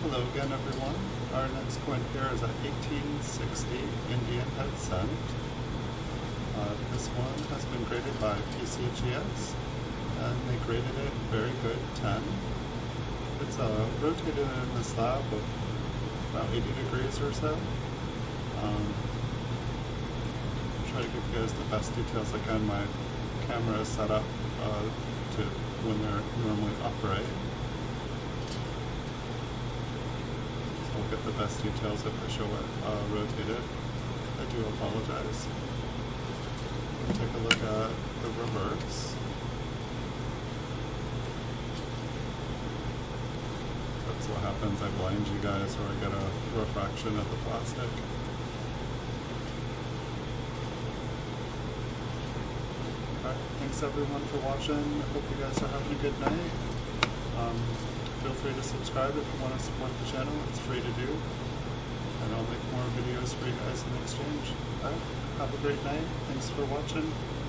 Hello again, everyone. Our next coin here is a 1860 Indian head cent. This one has been graded by PCGS, and they graded it very good 10. It's rotated in the slab of about 80 degrees or so. Try to give you guys the best details I can. My camera is set up to when they're normally upright. I'll get the best details if I show it rotated. I do apologize. Take a look at the reverse. That's what happens. I blind you guys or I get a refraction of the plastic. Alright, thanks everyone for watching. Hope you guys are having a good night. Feel free to subscribe if you want to support the channel. It's free to do. And I'll make more videos for you guys in exchange. Alright, have a great night. Thanks for watching.